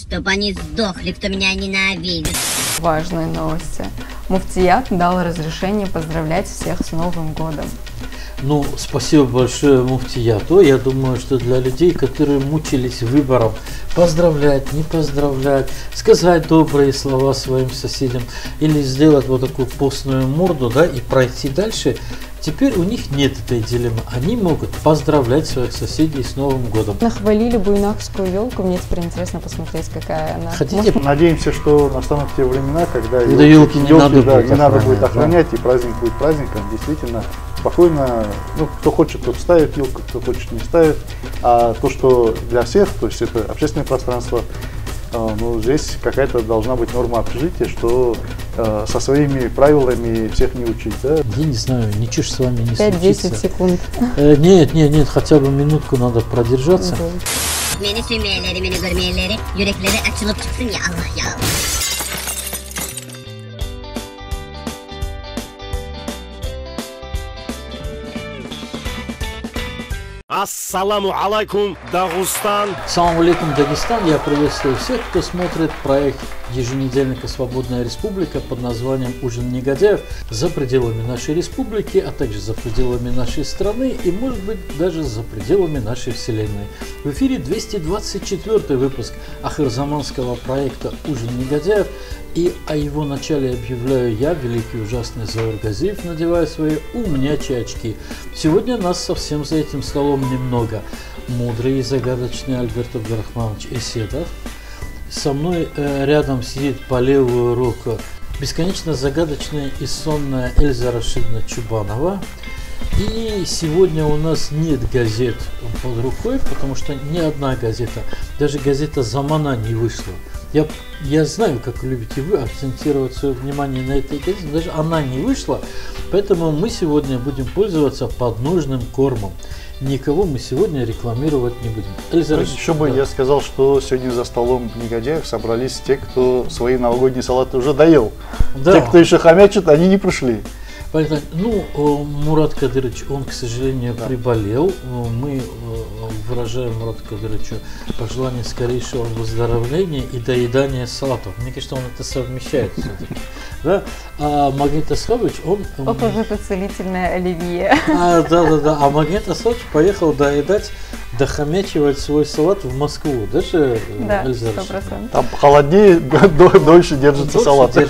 Чтоб они сдохли, кто меня ненавидит. Важные новости. Муфтият дал разрешение поздравлять всех с Новым годом. Ну, спасибо большое Муфтияту. Я думаю, что для людей, которые мучились выбором, поздравлять, не поздравлять, сказать добрые слова своим соседям или сделать вот такую постную морду, да, и пройти дальше, теперь у них нет этой дилеммы. Они могут поздравлять своих соседей с Новым годом. Нахвалили буйнакскую елку. Мне теперь интересно посмотреть, какая она. Хотите? Надеемся, что настанут те времена, когда елки не надо будет охранять, и праздник будет праздником. Действительно, спокойно, ну, кто хочет, тот ставит елку, кто хочет, не ставит. А то, что для всех, то есть это общественное пространство, ну, здесь какая-то должна быть норма общежития, что со своими правилами всех не учить, да? Я не знаю, ничего с вами не 5-10 секунд. Нет, хотя бы минутку надо продержаться. Beni sürmeyenleri, beni görmeyenleri, yürekleri açılıp çıksın ya Allah ya Allah. Ассаламу алейкум, Дагестан! Салам алейкум, Дагестан! Я приветствую всех, кто смотрит проект еженедельника «Свободная республика» под названием «Ужин негодяев» за пределами нашей республики, а также за пределами нашей страны и, может быть, даже за пределами нашей вселенной. В эфире 224 выпуск ахирзаманского проекта «Ужин негодяев», и о его начале объявляю я, великий ужасный Заур Газиев, надевая свои умнячие очки. Сегодня нас совсем за этим столом немного. Мудрый и загадочный Альберт Абдурахманович Эседов. Со мной рядом сидит по левую руку бесконечно загадочная и сонная Эльза Рашидовна Чубанова. И сегодня у нас нет газет под рукой, потому что ни одна газета, даже газета «Замана» не вышла. Я знаю, как любите вы акцентировать свое внимание на этой газете, даже она не вышла, поэтому мы сегодня будем пользоваться подножным кормом. Никого мы сегодня рекламировать не будем. Эльза, еще бы я сказал, что сегодня за столом негодяев собрались те, кто свои новогодние салаты уже доел. Да. Те, кто еще хомячит, они не пришли. Ну, Мурат Кадырович, он, к сожалению, приболел. Мы выражаем Мурату Кадыровичу пожелание скорейшего выздоровления и доедания салатов. Мне кажется, он это совмещает все-таки. Да? А Магнит Асхабович, он... Ох уж это целительное оливье. Да. А Магнит Асхабович поехал доедать, дохомячивать свой салат в Москву. Даже, да, 100%. Там холоднее, дольше держатся салаты.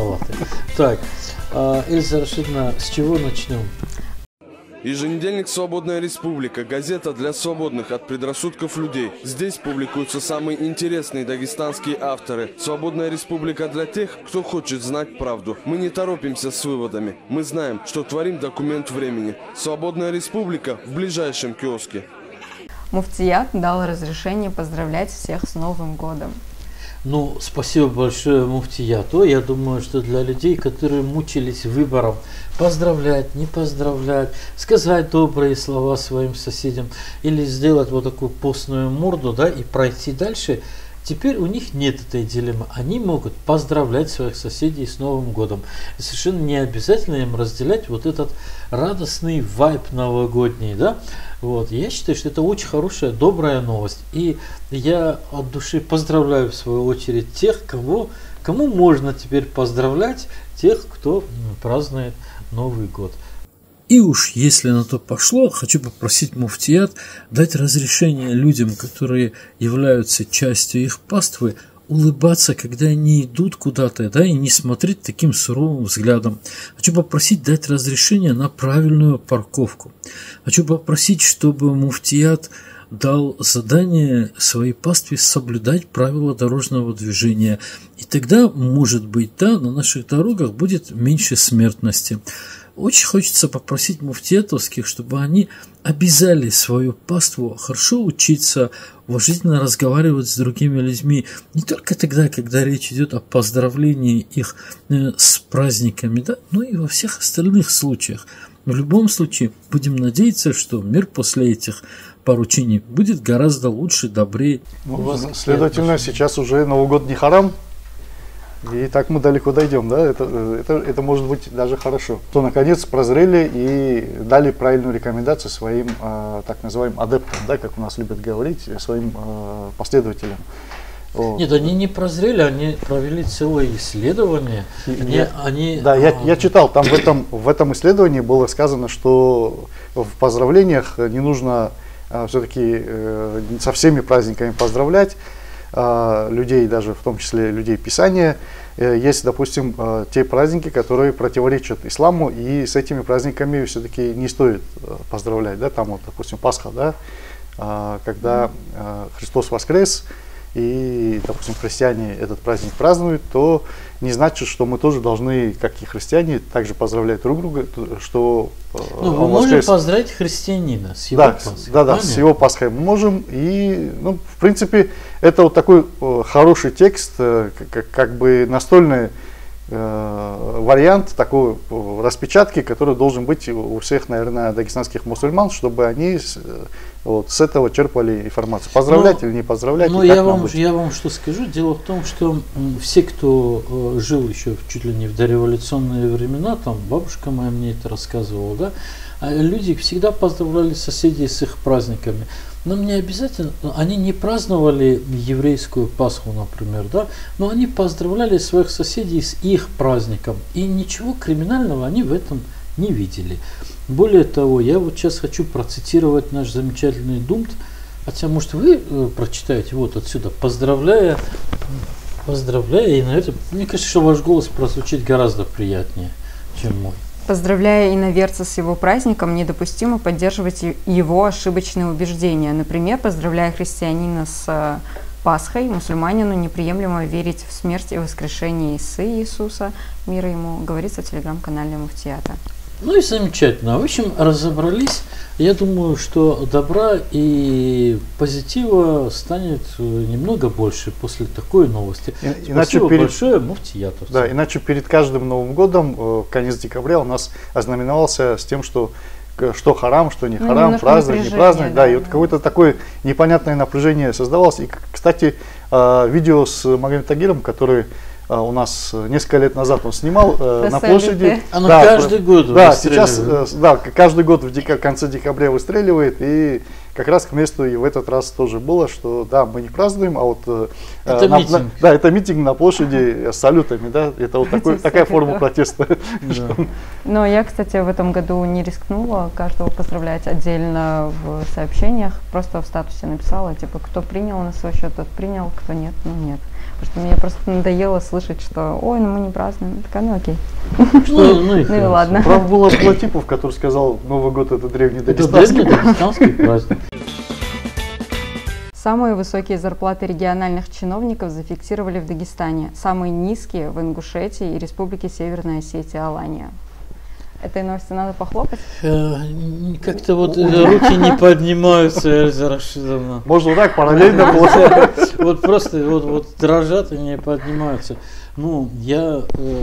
Так. Эльза Рашидовна, с чего начнем? Еженедельник «Свободная республика», газета для свободных от предрассудков людей. Здесь публикуются самые интересные дагестанские авторы. «Свободная республика» для тех, кто хочет знать правду. Мы не торопимся с выводами. Мы знаем, что творим документ времени. «Свободная республика» в ближайшем киоске. Муфтият дал разрешение поздравлять всех с Новым годом. Ну, спасибо большое Муфтияту. Я думаю, что для людей, которые мучились выбором, поздравлять, не поздравлять, сказать добрые слова своим соседям или сделать вот такую постную морду, да, и пройти дальше, теперь у них нет этой дилеммы. Они могут поздравлять своих соседей с Новым годом. И совершенно не обязательно им разделять вот этот радостный вайб новогодний, да. Вот. Я считаю, что это очень хорошая, добрая новость. И я от души поздравляю в свою очередь тех, кому можно теперь поздравлять, тех, кто празднует Новый год. И уж если на то пошло, хочу попросить Муфтият дать разрешение людям, которые являются частью их паствы, улыбаться, когда они идут куда-то, да, и не смотреть таким суровым взглядом. Хочу попросить дать разрешение на правильную парковку. Хочу попросить, чтобы Муфтият дал задание своей пастве соблюдать правила дорожного движения. И тогда, может быть, да, на наших дорогах будет меньше смертности. Очень хочется попросить муфтиятовских, чтобы они обязали свою паству хорошо учиться, уважительно разговаривать с другими людьми. Не только тогда, когда речь идет о поздравлении их с праздниками, да, но и во всех остальных случаях. В любом случае, будем надеяться, что мир после этих поручений будет гораздо лучше, добрее. Следовательно, сейчас уже Новый год не харам. И так мы далеко дойдем, да? Это может быть даже хорошо. То наконец прозрели и дали правильную рекомендацию своим так называемым адептам, да, как у нас любят говорить, своим последователям. Нет, они не прозрели, они провели целое исследование. Да, я читал, там в этом исследовании было сказано, что в поздравлениях не нужно все-таки со всеми праздниками поздравлять людей, даже в том числе людей Писания. Есть, допустим, те праздники, которые противоречат исламу, и с этими праздниками все-таки не стоит поздравлять. Да? Там, вот, допустим, Пасха, да? Когда Христос воскрес, и, допустим, христиане этот праздник празднуют, то не значит, что мы тоже должны, как и христиане, также поздравлять друг друга, что мы можем поздравить христианина с его Пасхой. Да, с его Пасхой мы можем. И, в принципе, это вот такой хороший текст, как бы настольный вариант такой распечатки, который должен быть у всех, наверное, дагестанских мусульман, чтобы они с этого черпали информацию. Поздравлять или не поздравлять? Я вам что скажу. Дело в том, что все, кто жил еще чуть ли не в дореволюционные времена, там бабушка моя мне это рассказывала, да, люди всегда поздравляли соседей с их праздниками. Но не обязательно, они не праздновали еврейскую Пасху, например, да, но они поздравляли своих соседей с их праздником. И ничего криминального они в этом не видели. Более того, я вот сейчас хочу процитировать наш замечательный Думт, хотя, может, вы прочитаете вот отсюда, поздравляя, и на это, мне кажется, что ваш голос прозвучит гораздо приятнее, чем мой. Поздравляя иноверца с его праздником, недопустимо поддерживать его ошибочные убеждения. Например, поздравляя христианина с Пасхой, мусульманину неприемлемо верить в смерть и воскрешение Иисуса, мира ему, говорится в телеграм-канале Муфтията. Ну и замечательно. В общем, разобрались. Я думаю, что добра и позитива станет немного больше после такой новости. Спасибо большое, Муфтияту. Да, иначе перед каждым Новым годом, конец декабря, у нас ознаменовался с тем, что харам, что не харам, праздник, не праздник. Да, и вот какое-то такое непонятное напряжение создавалось. И, кстати, видео с Магомед Тагиром, который у нас несколько лет назад он снимал на площади. Оно каждый год сейчас, каждый год в конце декабря выстреливает, и как раз к месту и в этот раз тоже было, что да, мы не празднуем, а вот это митинг на площади с салютами, да, это вот такая форма протеста. Но я, кстати, в этом году не рискнула каждого поздравлять отдельно в сообщениях, просто в статусе написала, типа, кто принял на свой счет, тот принял, кто нет, нет. Потому что мне просто надоело слышать, что ой, мы не празднуем. Такая, окей. Ну и ладно. Правда, было типов, который сказал, Новый год это древний дагестанский праздник. Самые высокие зарплаты региональных чиновников зафиксировали в Дагестане. Самые низкие в Ингушетии и Республике Северная Осетия, Алания. Этой новости надо похлопать? Как-то вот руки не поднимаются, Эльза Рашидовна. Можно так параллельно было. Вот просто вот дрожат и не поднимаются. Ну, я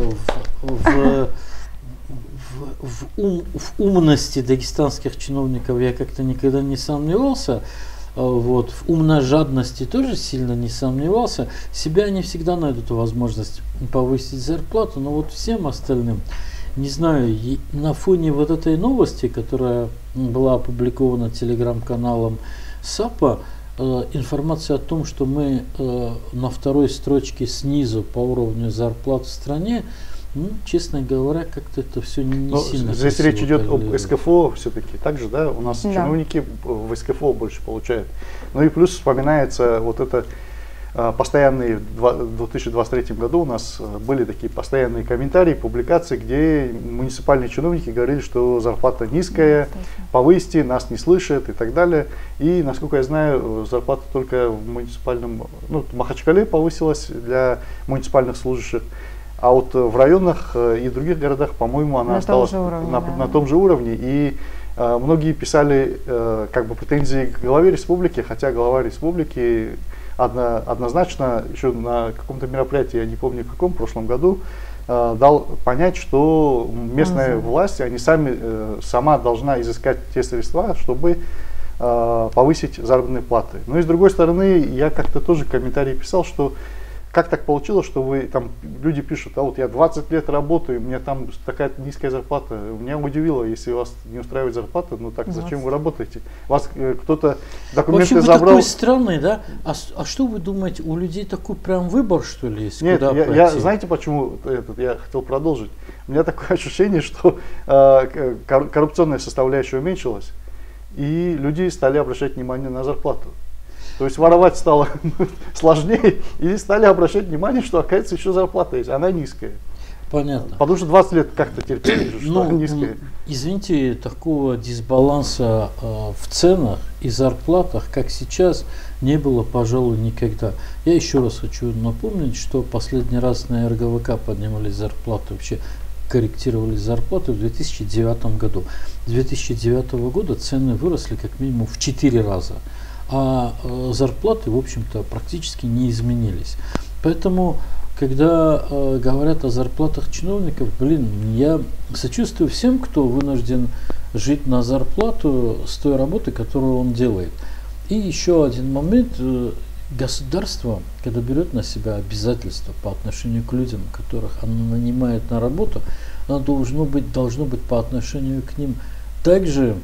в умности дагестанских чиновников я как-то никогда не сомневался. Вот, в умножадности тоже сильно не сомневался. Себя они всегда найдут возможность повысить зарплату, но вот всем остальным, не знаю, на фоне вот этой новости, которая была опубликована телеграм-каналом САПа, информация о том, что мы на второй строчке снизу по уровню зарплат в стране, ну, честно говоря, как-то это все не сильно. Здесь речь идет об СКФО все-таки, также, да, у нас чиновники в СКФО больше получают. Ну и плюс вспоминается вот это постоянные, в 2023 году у нас были такие постоянные комментарии, публикации, где муниципальные чиновники говорили, что зарплата низкая, повысьте, нас не слышат и так далее. И, насколько я знаю, зарплата только в муниципальном, в Махачкале повысилась для муниципальных служащих. А вот в районах и в других городах, по-моему, она осталась на том же уровне. И многие писали как бы претензии к главе республики, хотя глава республики однозначно еще на каком-то мероприятии, я не помню в каком, в прошлом году, дал понять, что местная власть, они сама должна изыскать те средства, чтобы повысить заработные платы. Но и с другой стороны, я как-то тоже комментарий писал, что как так получилось, что вы там, люди пишут, а вот я 20 лет работаю, у меня там такая низкая зарплата. Меня удивило, если вас не устраивает зарплата, ну так зачем вы работаете? Вас кто-то документы Вообще вы забрал. такой странный, да? А что вы думаете, у людей такой прям выбор, что ли, есть? Нет, куда я пойти? знаете, почему я хотел продолжить? У меня такое ощущение, что коррупционная составляющая уменьшилась, и люди стали обращать внимание на зарплату. То есть воровать стало сложнее, и стали обращать внимание, что, оказывается, еще зарплата есть, она низкая. Понятно. Потому что 20 лет как-то терпели, что она низкая. Извините, такого дисбаланса в ценах и зарплатах, как сейчас, не было, пожалуй, никогда. Я еще раз хочу напомнить, что последний раз на РГВК поднимались зарплаты, вообще корректировались зарплаты в 2009 году. С 2009 года цены выросли как минимум в 4 раза. А зарплаты, в общем-то, практически не изменились. Поэтому, когда говорят о зарплатах чиновников, я сочувствую всем, кто вынужден жить на зарплату с той работы, которую он делает. И еще один момент. Государство, когда берет на себя обязательства по отношению к людям, которых оно нанимает на работу, оно должно быть по отношению к ним также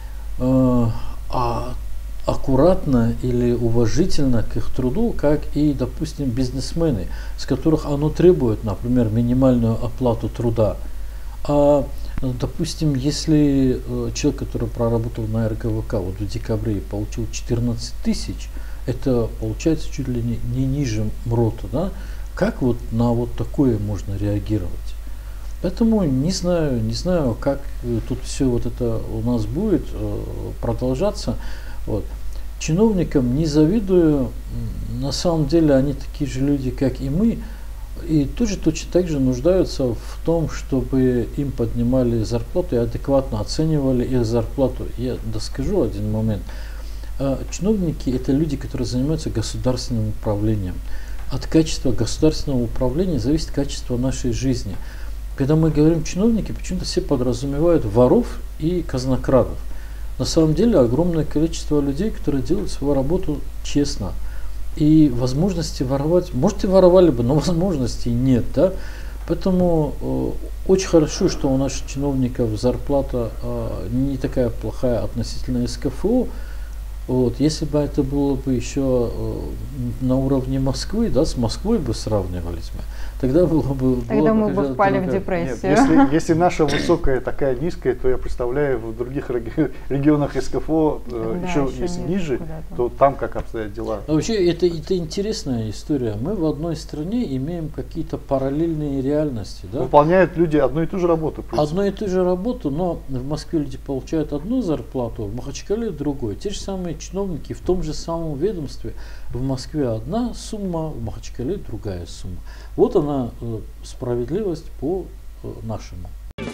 аккуратно или уважительно к их труду, как и, допустим, бизнесмены, с которых оно требует, например, минимальную оплату труда. А, допустим, если человек, который проработал на РГВК вот в декабре, получил 14 тысяч, это получается чуть ли не ниже МРОТа, да? Как вот на вот такое можно реагировать? Поэтому не знаю, как тут все вот это у нас будет продолжаться. Вот. Чиновникам не завидую, на самом деле они такие же люди, как и мы, и тоже точно так же нуждаются в том, чтобы им поднимали зарплату и адекватно оценивали их зарплату. Я доскажу один момент. Чиновники – это люди, которые занимаются государственным управлением. От качества государственного управления зависит качество нашей жизни. Когда мы говорим чиновники, почему-то все подразумевают воров и казнокрадов. На самом деле огромное количество людей, которые делают свою работу честно. И возможности воровать, может и воровали бы, но возможностей нет. Да? Поэтому очень хорошо, что у наших чиновников зарплата не такая плохая относительно СКФО. Вот, если бы это было бы еще на уровне Москвы, да, с Москвой бы сравнивались мы, тогда было бы... Тогда мы бы впали в депрессию. Нет, если наша высокая такая низкая, то я представляю, в других регионах СКФО еще если ниже, то там как обстоят дела. А вообще это интересная история. Мы в одной стране имеем какие-то параллельные реальности. Да? Выполняют люди одну и ту же работу. Одну и ту же работу, но в Москве люди получают одну зарплату, в Махачкале другую. Те же самые чиновники в том же самом ведомстве. В Москве одна сумма, в Махачкале другая сумма. Вот она справедливость по нашему.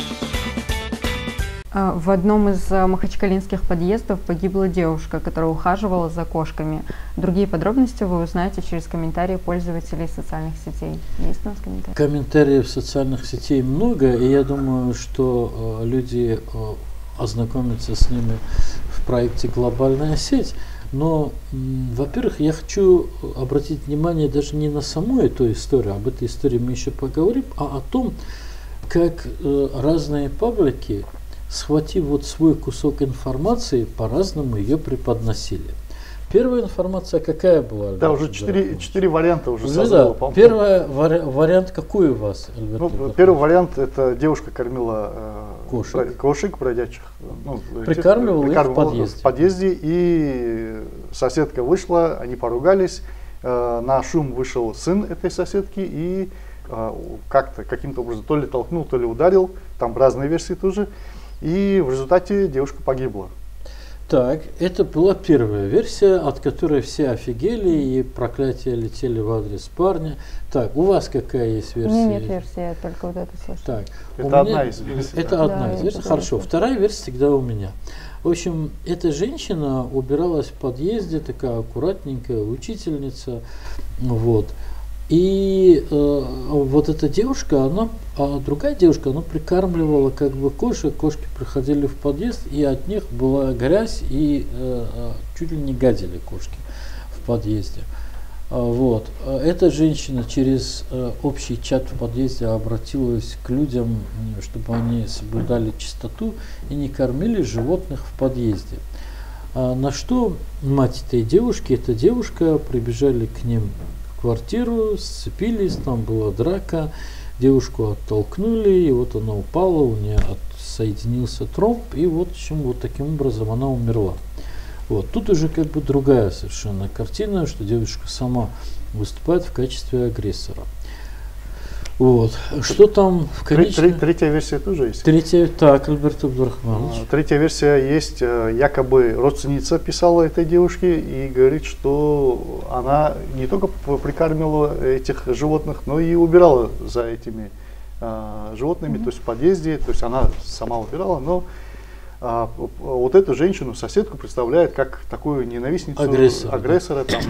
В одном из махачкалинских подъездов погибла девушка, которая ухаживала за кошками. Другие подробности вы узнаете через комментарии пользователей социальных сетей. Есть у нас комментарии? Комментариев в социальных сетей много, и я думаю, что люди ознакомятся с ними в проекте «Глобальная сеть». Но, во-первых, я хочу обратить внимание даже не на саму эту историю, об этой истории мы еще поговорим, а о том, как разные паблики, схватив вот свой кусок информации, по-разному ее преподносили. Первая информация какая была? Да, уже четыре варианта уже да, первый вариант какой у вас, Альберт? Первый вариант — это девушка кормила кошек бродячих. Прикармливала их в подъезде, и соседка вышла, они поругались, на шум вышел сын этой соседки и каким-то образом то ли толкнул, то ли ударил, там разные версии тоже, и в результате девушка погибла. Так, это была первая версия, от которой все офигели и проклятия летели в адрес парня. Так, у вас какая есть версия? Нет версии, я только вот это слышала. Так, это одна из версий. Это одна из версий. Хорошо, вторая версия всегда у меня. В общем, эта женщина убиралась в подъезде, такая аккуратненькая учительница, вот. И вот эта девушка, другая девушка, она прикармливала как бы кошек, кошки приходили в подъезд, и от них была грязь, и чуть ли не гадили кошки в подъезде. Вот. Эта женщина через общий чат в подъезде обратилась к людям, чтобы они соблюдали чистоту и не кормили животных в подъезде. На что мать этой девушки, эта девушка, прибежали к ним в квартиру, сцепились, там была драка, девушку оттолкнули, и вот она упала, у нее соединился тромб, и вот, вот таким образом она умерла. Вот. Тут уже как бы другая совершенно картина, что девушка сама выступает в качестве агрессора. Вот. Что там в конечном... Третья версия тоже есть? Третья, так, Альберт Абдурахманович. Третья версия есть, якобы родственница писала этой девушке и говорит, что она не только прикармливала этих животных, но и убирала за этими животными, то есть в подъезде, то есть она сама убирала, но вот эту женщину, соседку, представляет как такую ненавистницу, агрессора, там,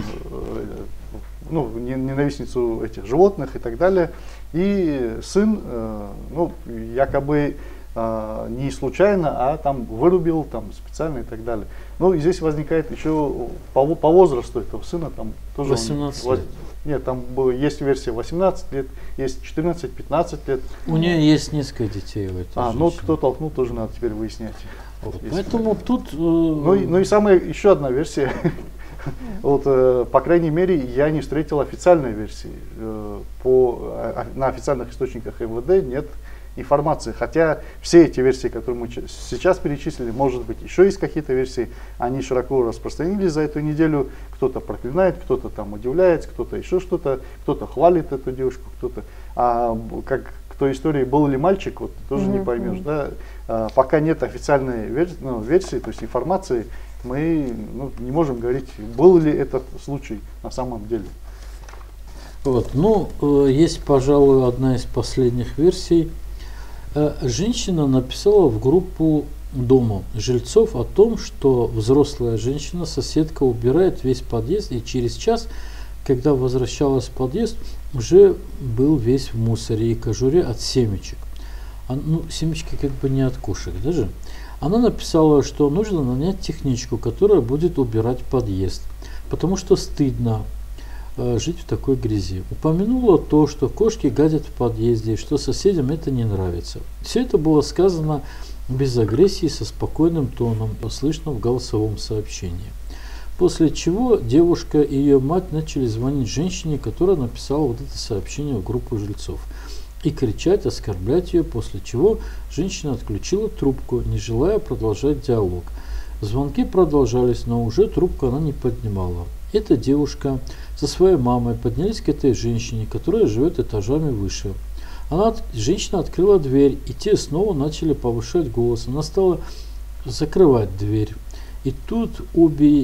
ну, ненавистницу этих животных и так далее. И сын, ну, якобы не случайно, а там вырубил там специально и так далее. Ну, и здесь возникает еще по возрасту этого сына, там тоже 18 лет. Нет, там есть версия 18 лет, есть 14-15 лет. У нее есть несколько детей в этой ну кто толкнул, тоже надо теперь выяснять. Вот, поэтому тут... Ну и самая, еще одна версия. Вот, по крайней мере, я не встретил официальной версии. На официальных источниках МВД нет информации. Хотя все эти версии, которые мы сейчас перечислили, может быть, еще есть какие-то версии, они широко распространились за эту неделю. Кто-то проклинает, кто-то там удивляется, кто-то еще что-то, кто-то хвалит эту девушку, кто-то... как к той истории, был ли мальчик, вот тоже не поймешь. Да? Пока нет официальной версии, то есть информации, мы не можем говорить, был ли этот случай на самом деле. Вот, ну, есть, пожалуй, одна из последних версий. Женщина написала в группу дома жильцов о том, что взрослая женщина, соседка, убирает весь подъезд, и через час, когда возвращалась в подъезд, уже был весь в мусоре и кожуре от семечек. Ну, семечки как бы не от кошек даже. Она написала, что нужно нанять техничку, которая будет убирать подъезд, потому что стыдно жить в такой грязи. Упомянула то, что кошки гадят в подъезде, и что соседям это не нравится. Все это было сказано без агрессии, со спокойным тоном, слышно в голосовом сообщении. После чего девушка и ее мать начали звонить женщине, которая написала вот это сообщение в группу жильцов, и кричать, оскорблять ее, после чего женщина отключила трубку, не желая продолжать диалог. Звонки продолжались, но уже трубку она не поднимала. Эта девушка со своей мамой поднялись к этой женщине, которая живет этажами выше. Женщина открыла дверь, и те снова начали повышать голос. Она стала закрывать дверь. И тут обе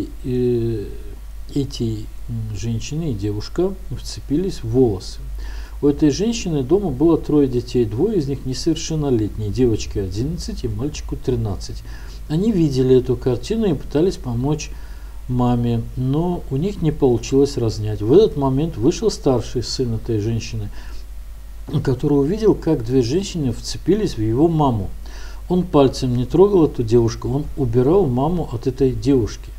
эти женщины и девушка вцепились в волосы. У этой женщины дома было 3 детей, 2 из них несовершеннолетние, девочке 11 и мальчику 13. Они видели эту картину и пытались помочь маме, но у них не получилось разнять. В этот момент вышел старший сын этой женщины, который увидел, как 2 женщины вцепились в его маму. Он пальцем не трогал эту девушку, он убирал маму от этой девушки.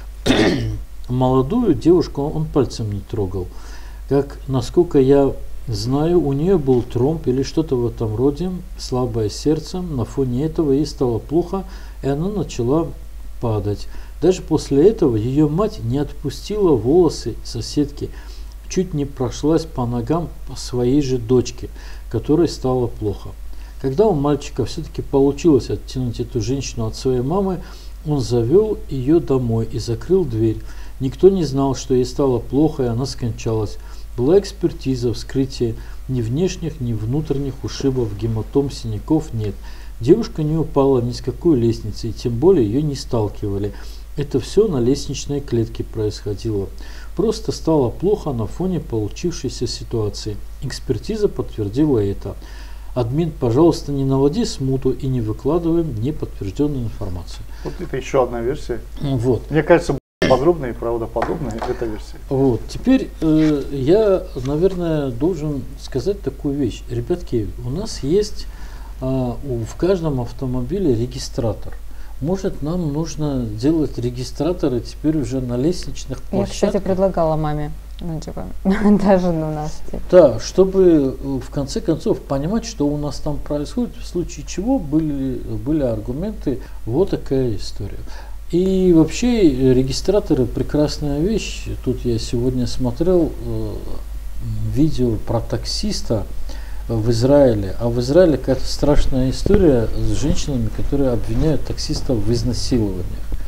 Молодую девушку он пальцем не трогал. Как, насколько я знаю, у нее был тромб или что-то в этом роде, слабое сердце. На фоне этого ей стало плохо, и она начала падать. Даже после этого ее мать не отпустила волосы соседки, чуть не прошлась по ногам своей же дочки, которой стало плохо. Когда у мальчика все-таки получилось оттянуть эту женщину от своей мамы, он завел ее домой и закрыл дверь. Никто не знал, что ей стало плохо, и она скончалась. Была экспертиза, вскрытие, ни внешних, ни внутренних ушибов, гематом, синяков нет. Девушка не упала ни с какой лестницы, и тем более ее не сталкивали. Это все на лестничной клетке происходило. Просто стало плохо на фоне получившейся ситуации. Экспертиза подтвердила это. Админ, пожалуйста, не наводи смуту и не выкладывай неподтвержденную информацию. Вот это еще одна версия. Вот. Мне кажется, подробная и правдоподобная эта версия. Вот. Теперь я, наверное, должен сказать такую вещь. Ребятки, у нас есть в каждом автомобиле регистратор. Может, нам нужно делать регистраторы теперь уже на лестничных площадках? Я, кстати, предлагала маме Ну, типа, даже у нас. Типа. Да, чтобы в конце концов понимать, что у нас там происходит, в случае чего были аргументы, вот такая история. И вообще регистраторы прекрасная вещь. Тут я сегодня смотрел видео про таксиста в Израиле. А в Израиле какая-то страшная история с женщинами, которые обвиняют таксистов в изнасилованиях.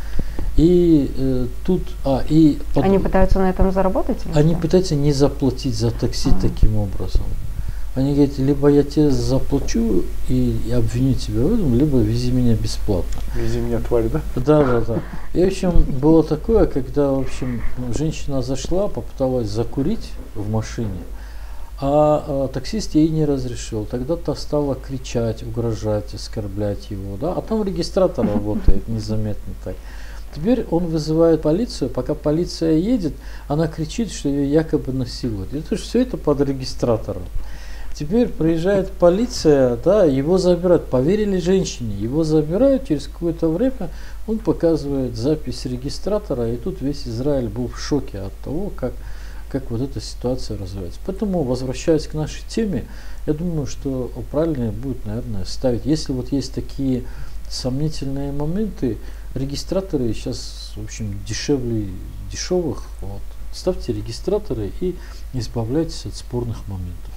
И Они пытаются на этом заработать? Они пытаются не заплатить за такси таким образом. Они говорят, либо я тебе заплачу и обвиню тебя в этом, либо вези меня бесплатно. Вези меня, тварь, да? Да. И, в общем, было такое, когда, в общем, женщина зашла, попыталась закурить в машине, а таксист ей не разрешил. Тогда та стала кричать, угрожать, оскорблять его. Да? А там регистратор работает незаметно так. Теперь он вызывает полицию, пока полиция едет, она кричит, что ее якобы насилуют. И то, все это под регистратором. Теперь приезжает полиция, да, его забирают, поверили женщине, его забирают, через какое-то время он показывает запись регистратора, и тут весь Израиль был в шоке от того, как вот эта ситуация развивается. Поэтому, возвращаясь к нашей теме, я думаю, что правильнее будет, наверное, ставить, если вот есть такие сомнительные моменты, регистраторы сейчас, в общем, дешевле дешевых, вот, ставьте регистраторы и избавляйтесь от спорных моментов.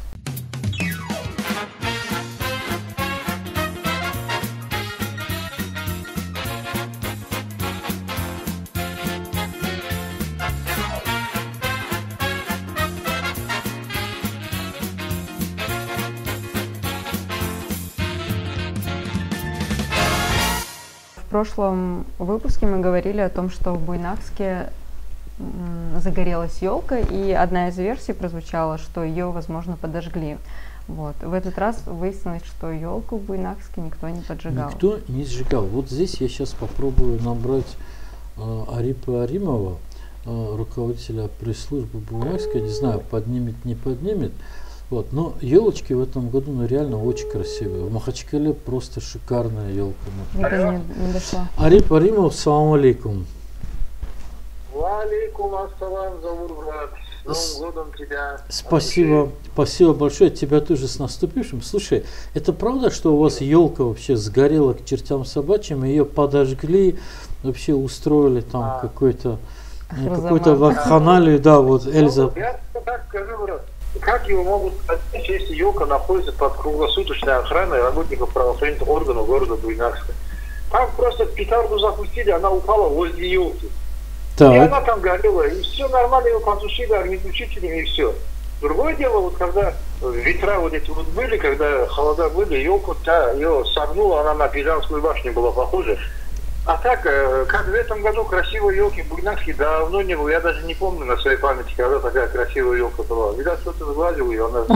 В прошлом выпуске мы говорили о том, что в Буйнакске загорелась елка, и одна из версий прозвучала, что ее, возможно, подожгли. Вот. В этот раз выяснилось, что елку в Буйнакске никто не поджигал. Никто не сжигал. Вот здесь я сейчас попробую набрать Арипа Аримова, руководителя пресс-службы Буйнакска. Не знаю, поднимет, не поднимет. Вот. Но елочки в этом году реально очень красивые. В Махачкале просто шикарная елка. Видно, не дошла. Арип Аримов, салам алейкум. Алейкум ассалам, Заурбрат. С Новым годом тебя. Спасибо большое. Тебя тоже с наступившим. Слушай, это правда, что у вас елка вообще сгорела к чертям собачьим, ее подожгли, вообще устроили там какую-то вакханалию, да, вот Эльза. Я так скажу, брат. Как его могут отнять, если елка находится под круглосуточной охраной работников правоохранительных органов города Буйнакска? Там просто петарду запустили, она упала возле елки. Так. И она там горела, и все нормально, его потушили огнетушителями, и все. Другое дело, вот когда ветра вот эти вот были, когда холода были, елку ее согнула, она на Пизанскую башню была похожа. А так, как в этом году красивой елки в Буйнакске давно не было. Я даже не помню на своей памяти, когда такая красивая елка была. Видать, кто-то сгладил ее. Она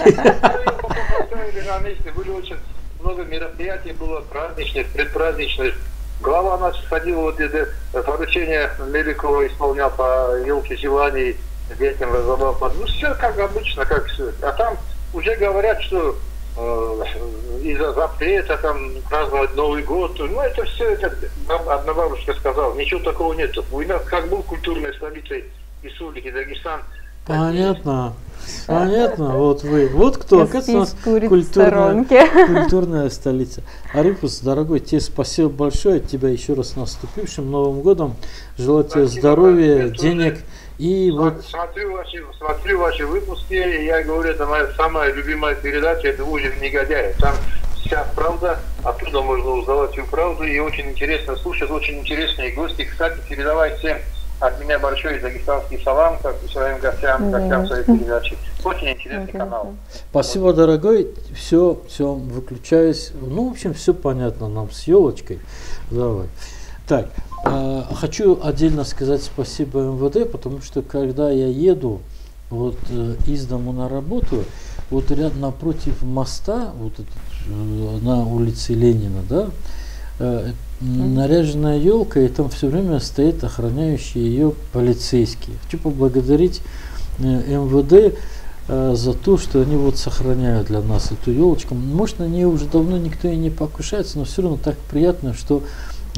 были очень много мероприятий, было праздничных, предпраздничных. Глава нас ходила, вот это поручение Меликова исполнял по елке желаний, детям разобрал. Ну, все как обычно, как все. А там уже говорят, что из-за запрета там праздновать Новый год. Ну, это все, это одна бабушка сказала. Ничего такого нет. Буйнакск как был культурной столицей Республики Дагестан. Понятно. Вот вы. Вот кто, оказывается, культурная столица. Арипус, дорогой, тебе спасибо большое. Тебя еще раз с наступившим Новым годом. Желаю тебе здоровья, денег. И вот... Смотрю ваши выпуски, я говорю, это моя самая любимая передача, это «Ужин негодяя». Там вся правда, оттуда можно узнавать всю правду, и очень интересно слушать, очень интересные гости. Кстати, передавай всем от меня большой дагестанский салам, как и своим гостям своей передачи. Очень интересный канал. Спасибо, дорогой. Все, выключаюсь. Ну, в общем, все понятно нам с елочкой. Давай. Так, хочу отдельно сказать спасибо МВД, потому что когда я еду вот из дому на работу, вот рядом напротив моста, вот на улице Ленина, да, наряженная елка, и там все время стоят охраняющие ее полицейские. Хочу поблагодарить МВД за то, что они вот сохраняют для нас эту елочку. Может, на нее уже давно никто и не покушается, но все равно так приятно, что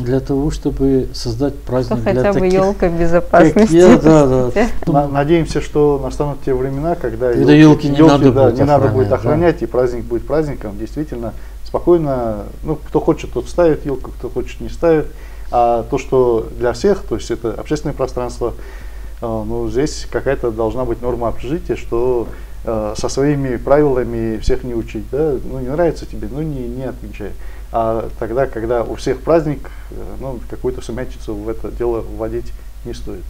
для того, чтобы создать Что праздник для хотя бы таких, елка как безопасности. я. Да. Надеемся, что настанут те времена, когда Когда елки не надо будет не надо будет охранять, охранять, и праздник будет праздником. Действительно, спокойно, ну, кто хочет, тот ставит елку, кто хочет, не ставит. А то, что для всех, то есть это общественное пространство, ну, здесь какая-то должна быть норма общежития, что со своими правилами всех не учить. Да? Ну, не нравится тебе, ну, не отвечай. А тогда, когда у всех праздник, ну, какую-то сумятицу в это дело вводить не стоит.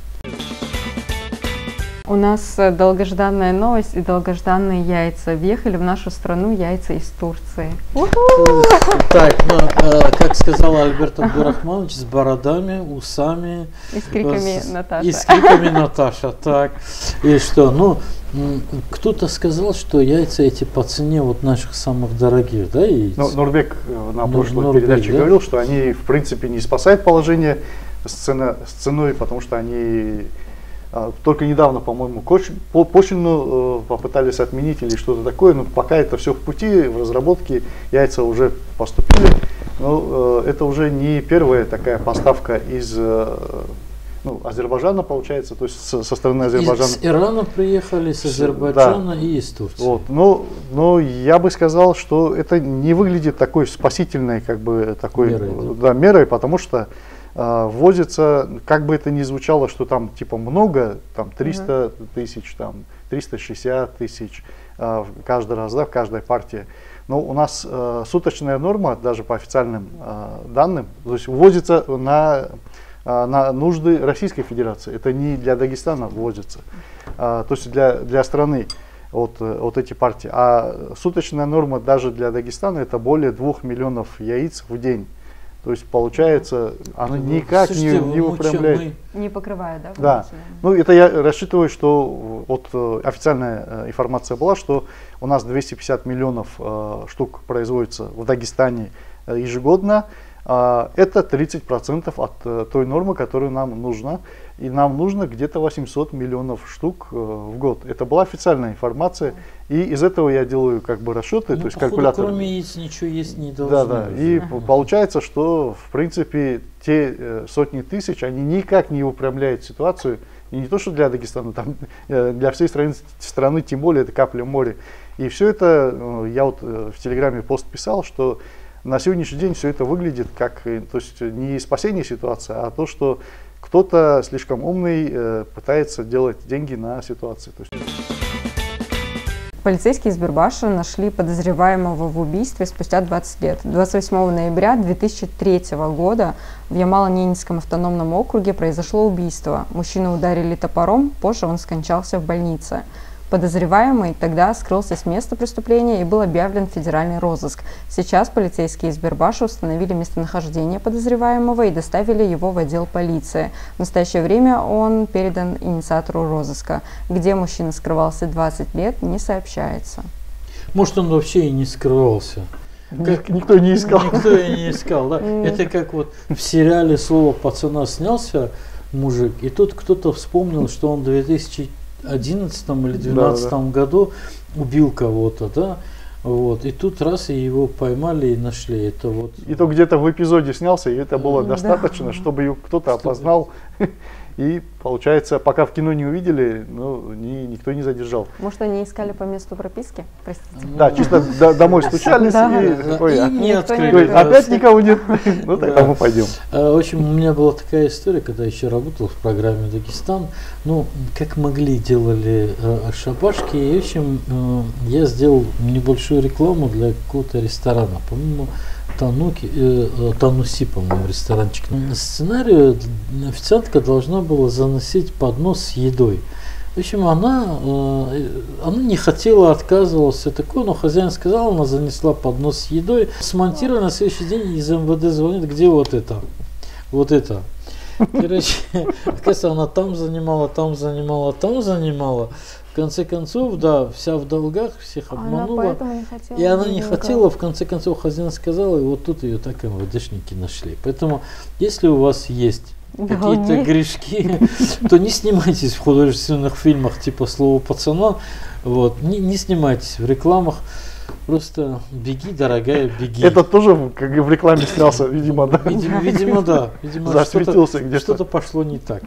У нас долгожданная новость и долгожданные яйца. Въехали в нашу страну яйца из Турции. Так, ну, как сказал Альберт Абдурахманович, с бородами, усами. И с криками Наташа. И с криками Наташа, так. И что, ну, кто-то сказал, что яйца эти по цене вот наших самых дорогих, да, яиц? Ну, Нурбек на прошлой Нурбек, передаче да? говорил, что они, в принципе, не спасают положение с ценой, потому что они только недавно, по-моему, пошлину попытались отменить или что-то такое, но пока это все в пути, в разработке, яйца уже поступили, но это уже не первая такая поставка из Азербайджана, получается, то есть со стороны Азербайджана. Из Ирана приехали, с Азербайджана, да, и из Турции. Вот, но я бы сказал, что это не выглядит такой спасительной, как бы, такой мерой, потому что ввозится, как бы это ни звучало, что там типа много, там 300 тысяч, там 360 тысяч каждый раз, да, в каждой партии. Но у нас суточная норма, даже по официальным данным, то есть ввозится на нужды Российской Федерации. Это не для Дагестана ввозится, то есть для страны вот эти партии. А суточная норма даже для Дагестана это более 2 миллионов яиц в день. То есть получается, оно никак не выпрямляет. Не покрывает, да? Да. Ну, это я рассчитываю, что вот официальная информация была, что у нас 250 миллионов штук производится в Дагестане ежегодно. Это 30% от той нормы, которая нам нужна. И нам нужно где-то 800 миллионов штук в год. Это была официальная информация. И из этого я делаю как бы расчеты, то есть калькулятор. Кроме яиц ничего есть не должно. Да. И получается, что в принципе те сотни тысяч, они никак не выпрямляют ситуацию. И не то, что для Дагестана, там, для всей страны, тем более это капля моря. И все это, я вот в Телеграме пост писал, что на сегодняшний день все это выглядит как, то есть не спасение ситуации, а то, что кто-то слишком умный пытается делать деньги на ситуации. То есть... Полицейские из Бирбаша нашли подозреваемого в убийстве спустя 20 лет. 28 ноября 2003 года в Ямало-Ненецком автономном округе произошло убийство. Мужчину ударили топором, позже он скончался в больнице. Подозреваемый тогда скрылся с места преступления и был объявлен в федеральный розыск. Сейчас полицейские из Бирбаша установили местонахождение подозреваемого и доставили его в отдел полиции. В настоящее время он передан инициатору розыска. Где мужчина скрывался 20 лет, не сообщается. Может, он вообще и не скрывался. Никто не искал. Никто и не искал, да. Это как вот в сериале «Слово пацана» снялся мужик, и тут кто-то вспомнил, что он в 2011 или 2012 году убил кого-то, да, вот, и тут раз и его поймали и нашли, это вот. И то где-то в эпизоде снялся, и это было достаточно, чтобы его кто-то опознал, и получается, пока в кино не увидели, ну, никто не задержал. Может, они искали по месту прописки? Простите. Да, чисто домой стучались, и не открыли. Опять никого нет, ну тогда мы пойдем. В общем, у меня была такая история, когда я еще работал в программе «Дагестан», ну, как могли делали шабашки, и, в общем, я сделал небольшую рекламу для какого-то ресторана, по-моему, Тануси, по-моему, ресторанчик. На сценарию официантка должна была заносить поднос с едой. В общем, она не хотела, отказывалась, все такое, но хозяин сказал, она занесла поднос с едой. Смонтировали, на следующий день из МВД звонит, где вот это. Короче, оказывается, она там занимала. В конце концов, да, вся в долгах, всех обманула. И она не хотела, в конце концов, хозяин сказал, и вот тут ее так МВДшники нашли. Поэтому, если у вас есть какие-то грешки, то не снимайтесь в художественных фильмах типа «Слово пацана», вот, не снимайтесь в рекламах. Просто беги, дорогая, беги. Это тоже как в рекламе снялся, видимо, да? Видимо, да. Видимо, Засветился где-то. что-то пошло не так.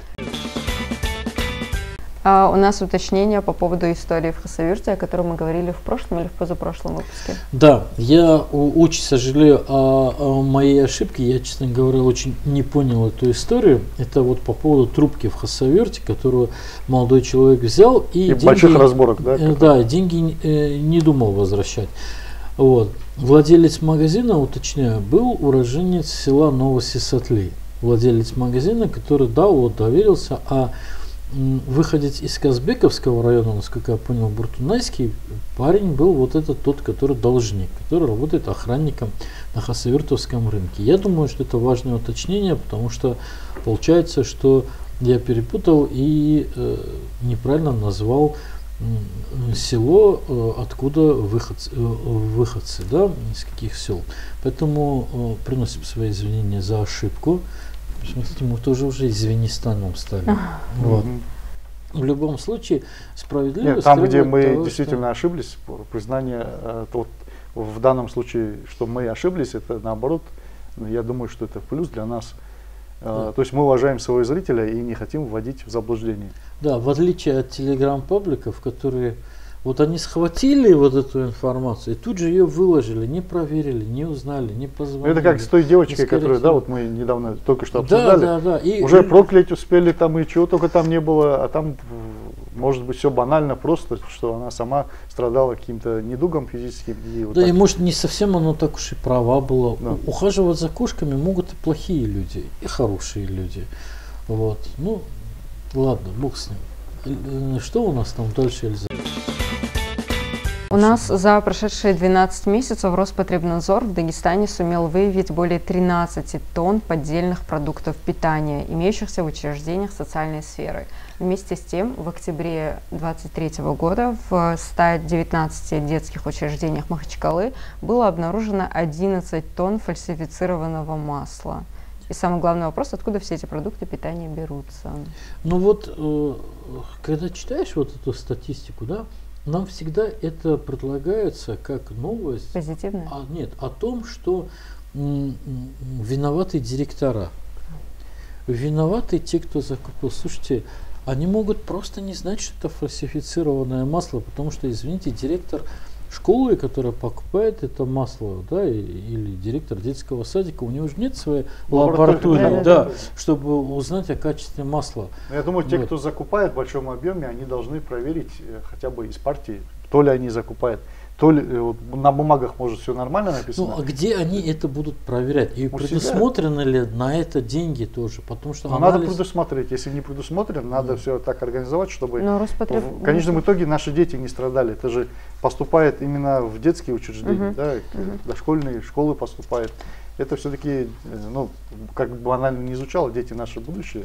У нас уточнение по поводу истории в Хасавюрте, о которой мы говорили в прошлом или в позапрошлом выпуске. Да, я очень сожалею о моей ошибке. Я, честно говоря, очень не понял эту историю. Это вот по поводу трубки в Хасавюрте, которую молодой человек взял и деньги, больших разборок, да? Да, деньги не думал возвращать. Вот. Владелец магазина, уточняю, был уроженец села Новосисатли. Владелец магазина, который, да, вот доверился, а выходец из Казбековского района, насколько я понял, Буртунайский, парень был вот этот тот, который должник, который работает охранником на Хасавюртовском рынке. Я думаю, что это важное уточнение, потому что получается, что я перепутал и неправильно назвал село, откуда выходцы, да, из каких сел. Поэтому приносим свои извинения за ошибку. Смотрите, мы тоже уже Извинистаном стали. Вот. В любом случае, справедливость. Нет, там, где мы того, действительно ошиблись, признание, вот в данном случае, что мы ошиблись, это наоборот, я думаю, что это плюс для нас. То есть мы уважаем своего зрителя и не хотим вводить в заблуждение. Да, в отличие от телеграм-пабликов, которые вот они схватили вот эту информацию и тут же ее выложили, не проверили, не узнали, не позвонили. Это как с той девочкой, которую, да, вот мы недавно только что обсуждали. Да, да, да. И уже проклять успели там и чего только там не было, а там может быть все банально просто, что она сама страдала каким-то недугом физическим. И вот да, так. И может не совсем оно так уж и права было. Да. Ухаживать за кошками могут и плохие люди, и хорошие люди. Вот. Ну, ладно, бог с ним. Что у нас там дальше, Эльза? У нас за прошедшие 12 месяцев Роспотребнадзор в Дагестане сумел выявить более 13 тонн поддельных продуктов питания, имеющихся в учреждениях социальной сферы. Вместе с тем, в октябре 2023 года в 119 детских учреждениях Махачкалы было обнаружено 11 тонн фальсифицированного масла. И самый главный вопрос, откуда все эти продукты питания берутся? Ну вот, когда читаешь вот эту статистику, да, нам всегда это предлагается как новость. Позитивная? Нет, о том, что виноваты директора. Виноваты те, кто закупил. Слушайте, они могут просто не знать, что это фальсифицированное масло, потому что, извините, директор школы, которая покупает это масло, да, или директор детского садика, у него же нет своей лаборатории, да, чтобы узнать о качестве масла. Я думаю, те, кто закупает в большом объеме, они должны проверить хотя бы из партии, то ли они закупают, то ли на бумагах может все нормально написано. Ну, а где они это будут проверять? И предусмотрены ли на это деньги тоже? Потому что надо предусмотреть. Если не предусмотрено, надо все так организовать, чтобы в конечном итоге наши дети не страдали. Это же поступает именно в детские учреждения, да, дошкольные школы поступает. Это все-таки, ну, как бы банально не звучало, дети наше будущее.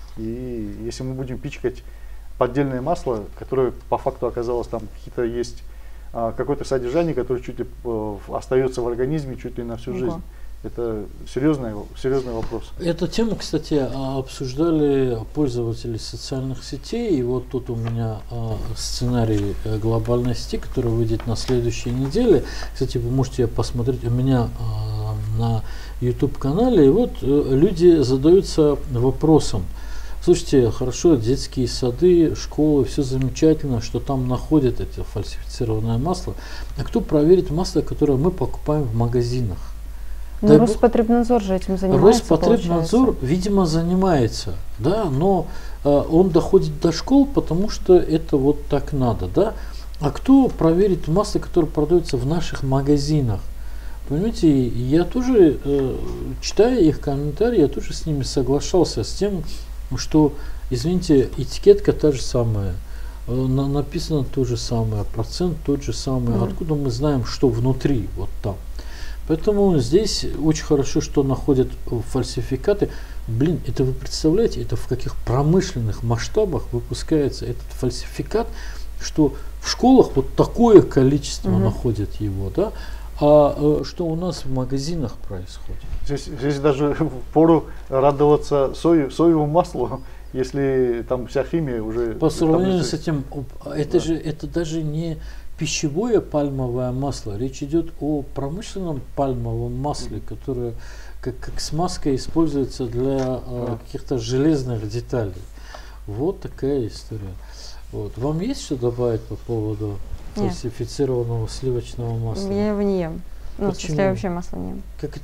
И если мы будем пичкать поддельное масло, которое по факту оказалось там какие-то есть какое-то содержание, которое чуть ли остается в организме чуть ли на всю жизнь. Это серьезный вопрос. Эту тему, кстати, обсуждали пользователи социальных сетей. И вот тут у меня сценарий глобальной сети, который выйдет на следующей неделе. Кстати, вы можете посмотреть у меня на YouTube-канале. И вот люди задаются вопросом. Слушайте, хорошо, детские сады, школы, все замечательно, что там находят это фальсифицированное масло. А кто проверит масло, которое мы покупаем в магазинах? Ну, Роспотребнадзор же этим занимается. Роспотребнадзор, видимо, занимается, да, но он доходит до школ, потому что это вот так надо, да. А кто проверит масло, которое продается в наших магазинах? Понимаете, я тоже, читая их комментарии, я тоже с ними соглашался, с тем, что, извините, этикетка та же самая, написано то же самое, процент тот же самый. Откуда мы знаем, что внутри, вот там? Поэтому здесь очень хорошо, что находят фальсификаты. Блин, это вы представляете, это в каких промышленных масштабах выпускается этот фальсификат, что в школах вот такое количество находят его, да? А что у нас в магазинах происходит? Здесь даже впору радоваться соевому маслу если там вся химия уже... По сравнению там, с этим, это даже не пищевое пальмовое масло. Речь идет о промышленном пальмовом масле, которое как смазка используется для каких-то железных деталей. Вот такая история. Вот. Вам есть что добавить по поводу фальсифицированного сливочного масла? Я его не ем. Ну, в смысле, я вообще масло не ем. Как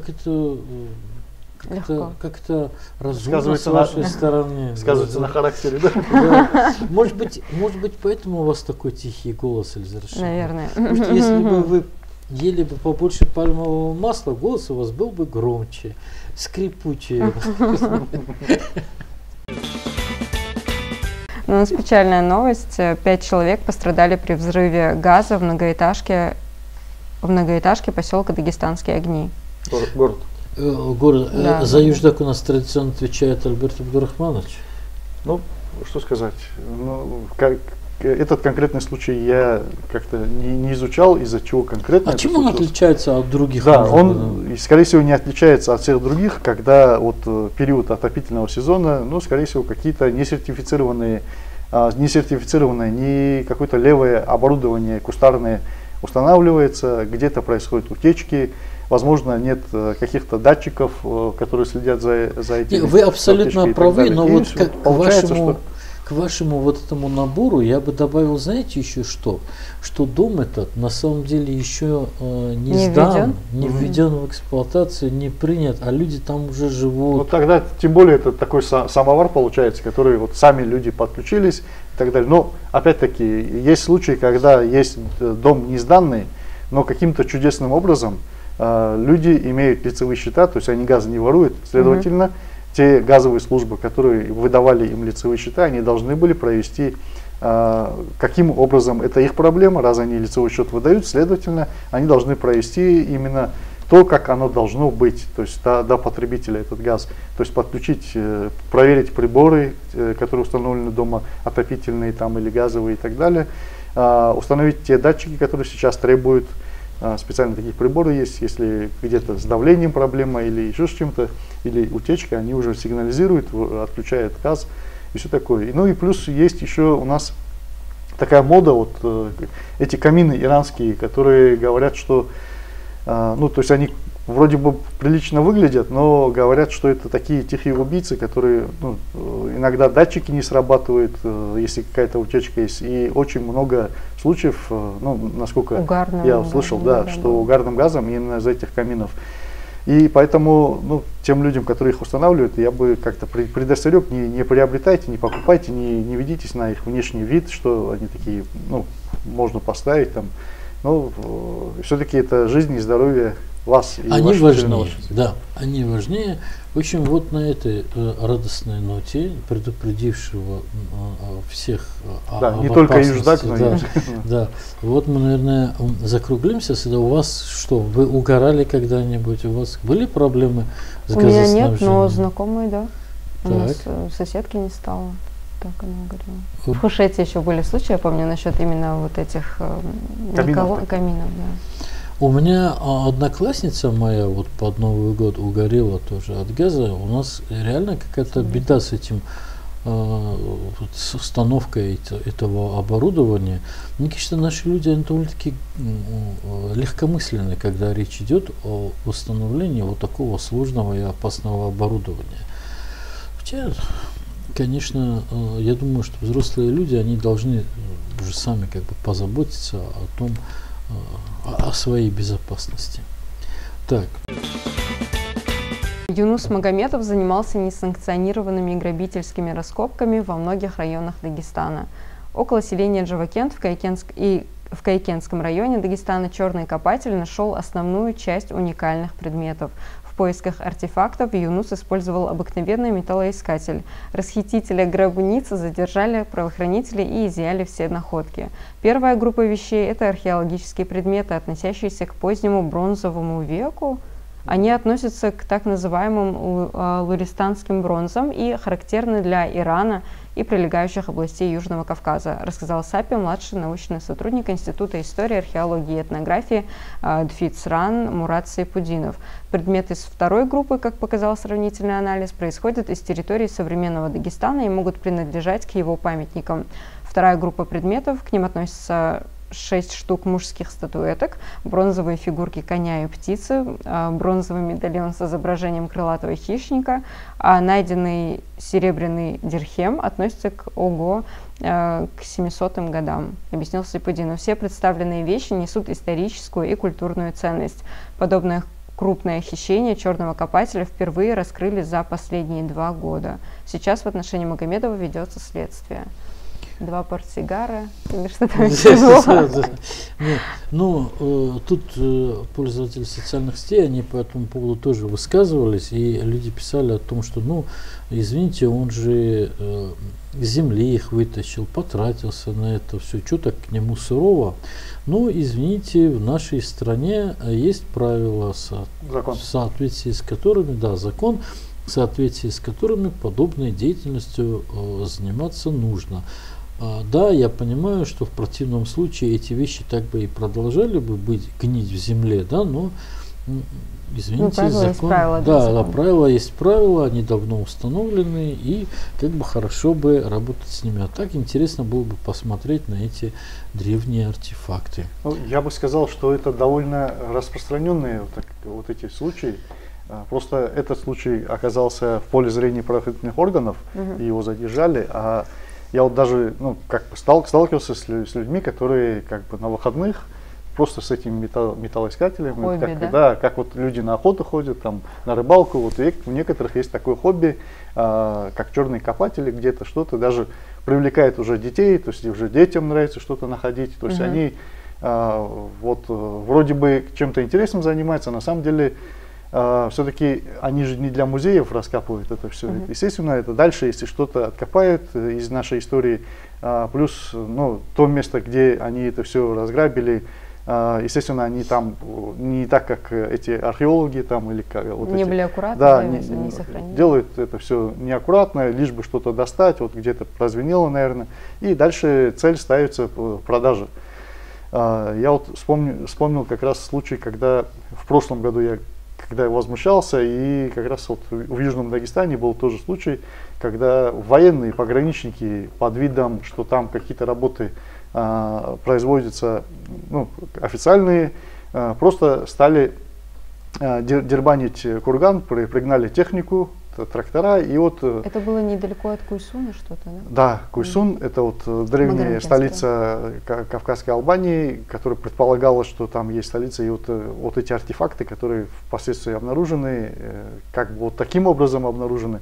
это разумно с на- вашей стороны? сказывается на характере, да? Да. Может быть, поэтому у вас такой тихий голос, Эльза Рашидовна? Наверное. Потому что если бы вы ели бы побольше пальмового масла, голос у вас был бы громче, скрипучее. У нас печальная новость. 5 человек пострадали при взрыве газа в многоэтажке поселка Дагестанские огни. Город. Город. Да. За Юждак у нас традиционно отвечает Альберт Абдурахманович. Ну, что сказать. Ну, этот конкретный случай я как-то не изучал, из-за чего конкретно. А это чем он случилось. отличается от других? Да, может он, скорее всего, не отличается от всех других, когда вот период отопительного сезона, ну, скорее всего, какие-то несертифицированные, не какое-то левое оборудование кустарное устанавливается, где-то происходят утечки, возможно, нет каких-то датчиков, которые следят за этим. Вы абсолютно правы, но вот как к вашему вот этому набору я бы добавил, знаете, еще что? Что дом этот на самом деле еще не сдан, не введен в эксплуатацию, не принят, а люди там уже живут. Ну тогда тем более это такой самовар получается, который вот сами люди подключились и так далее. Но опять-таки есть случаи, когда есть дом не сданный, но каким-то чудесным образом люди имеют лицевые счета, то есть они газы не воруют, следовательно, те газовые службы, которые выдавали им лицевые счета, они должны были провести, каким образом это их проблема, раз они лицевой счет выдают, следовательно, они должны провести именно то, как оно должно быть, то есть до потребителя этот газ, то есть подключить, проверить приборы, которые установлены дома, отопительные там или газовые и так далее, установить те датчики, которые сейчас требуют. Специально такие приборы есть, если где-то с давлением проблема или еще с чем-то, или утечка, они уже сигнализируют, отключают газ и все такое. Ну и плюс есть еще у нас такая мода, вот эти камины иранские, которые говорят, что, ну то есть они вроде бы прилично выглядят, но говорят, что это такие тихие убийцы, которые, ну, иногда датчики не срабатывают, если какая-то утечка есть, и очень много случаев, ну, насколько я услышал, что угарным газом именно из этих каминов. И поэтому, ну, тем людям, которые их устанавливают, я бы как-то предостерег, не приобретайте, не покупайте, не ведитесь на их внешний вид, что они такие, ну, можно поставить там, но все-таки это жизнь и здоровье вас и они ваших важнее, членов. да, они важнее. В общем, вот на этой радостной ноте, предупредившего всех да, не только Юждак, но да, да. Вот мы, наверное, закруглимся. У вас что, вы угорали когда-нибудь? У вас были проблемы с газоснабжением? У меня нет, но знакомые, да. Так. У нас соседки не стало. Так она говорила. В Хушете еще были случаи, я помню, насчет именно вот этих каминов, да. У меня одноклассница моя вот под Новый год угорела тоже от газа. У нас реально какая-то беда с этим, с установкой этого оборудования. Мне кажется, наши люди они довольно-таки легкомысленны, когда речь идет о установлении вот такого сложного и опасного оборудования. Хотя, конечно, я думаю, что взрослые люди, они должны уже сами как бы позаботиться о том, о своей безопасности. Так. Юнус Магомедов занимался несанкционированными грабительскими раскопками во многих районах Дагестана. Около селения Джавакент в Кайкенском районе Дагестана черный копатель нашел основную часть уникальных предметов. В поисках артефактов Юнус использовал обыкновенный металлоискатель. Расхитителя гробницы задержали правоохранители и изъяли все находки. Первая группа вещей – это археологические предметы, относящиеся к позднему бронзовому веку. Они относятся к так называемым луристанским бронзам и характерны для Ирана и прилегающих областей Южного Кавказа, рассказал Сапи, младший научный сотрудник Института истории, археологии и этнографии ДФИЦ-РАН Мурат Сайпудинов. Предметы из второй группы, как показал сравнительный анализ, происходят из территории современного Дагестана и могут принадлежать к его памятникам. Вторая группа предметов, к ним относятся 6 штук мужских статуэток, бронзовые фигурки коня и птицы, бронзовый медальон с изображением крылатого хищника, а найденный серебряный дирхем относится к ОГО к 700-м годам, объяснил Сайпудинов. Все представленные вещи несут историческую и культурную ценность. Подобное крупное хищение черного копателя впервые раскрыли за последние 2 года. Сейчас в отношении Магомедова ведется следствие. 2 портсигара или что-то еще. Ну, тут пользователи социальных сетей, они по этому поводу тоже высказывались, и люди писали о том, что, ну, извините, он же из земли их вытащил, потратился на это все, что так к нему сурово. Ну, извините, в нашей стране есть правила, в соответствии с которыми, да, закон, в соответствии с которыми подобной деятельностью заниматься нужно. Да, я понимаю, что в противном случае эти вещи так бы и продолжали бы гнить в земле, да, но, извините, закон, правила есть правила, они давно установлены, и как бы хорошо бы работать с ними. А так интересно было бы посмотреть на эти древние артефакты. Ну, я бы сказал, что это довольно распространенные вот эти случаи. Просто этот случай оказался в поле зрения правоохранительных органов, и его задержали. А я вот даже, ну, как бы сталкивался с людьми, которые как бы на выходных просто с этим металлоискателем, хобби, как вот люди на охоту ходят, там, на рыбалку, вот у некоторых есть такое хобби, как черные копатели, где-то что-то, даже привлекает уже детей, то есть уже детям нравится что-то находить, то есть они вот вроде бы чем-то интересным занимаются, а на самом деле все-таки они же не для музеев раскапывают это все. Естественно, это дальше, если что-то откопают из нашей истории, плюс, ну, то место, где они это все разграбили, естественно, они там не так, как эти археологи там или как, вот не эти, были аккуратны, да, не сохранили. Делают это все неаккуратно, лишь бы что-то достать, вот где-то прозвенело, наверное, и дальше цель ставится продажа. Я вот вспомнил как раз случай, когда в прошлом году когда я возмущался, и как раз вот в Южном Дагестане был тоже случай, когда военные пограничники под видом, что там какие-то работы производятся, ну, официальные, просто стали дербанить курган, пригнали технику, трактора, и вот... Это было недалеко от Куйсуна что-то, да? Да, Куйсун, это вот древняя столица Кавказской Албании, которая предполагала, что там есть столица, и вот эти артефакты, которые впоследствии обнаружены, как бы вот таким образом обнаружены,